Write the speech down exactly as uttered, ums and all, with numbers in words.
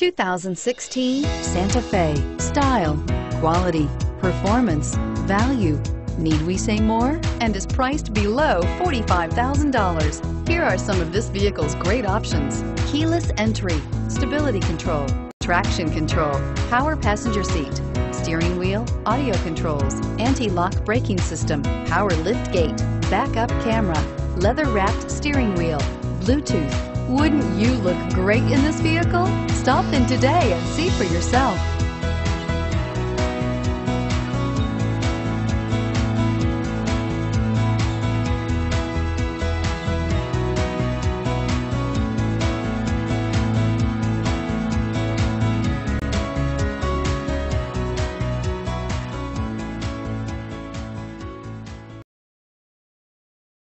two thousand sixteen Santa Fe. Style, quality, performance, value. Need we say more? And is priced below forty-five thousand dollars. Here are some of this vehicle's great options: keyless entry, stability control, traction control, power passenger seat, steering wheel audio controls, anti-lock braking system, power lift gate, backup camera, leather-wrapped steering wheel, Bluetooth. Wouldn't you look great in this vehicle? Stop in today and see for yourself.